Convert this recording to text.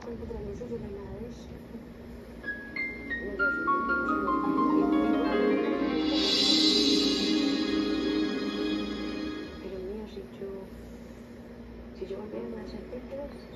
cuenta 3 meses de la nada de eso. Pero mío, si yo volviera a hacer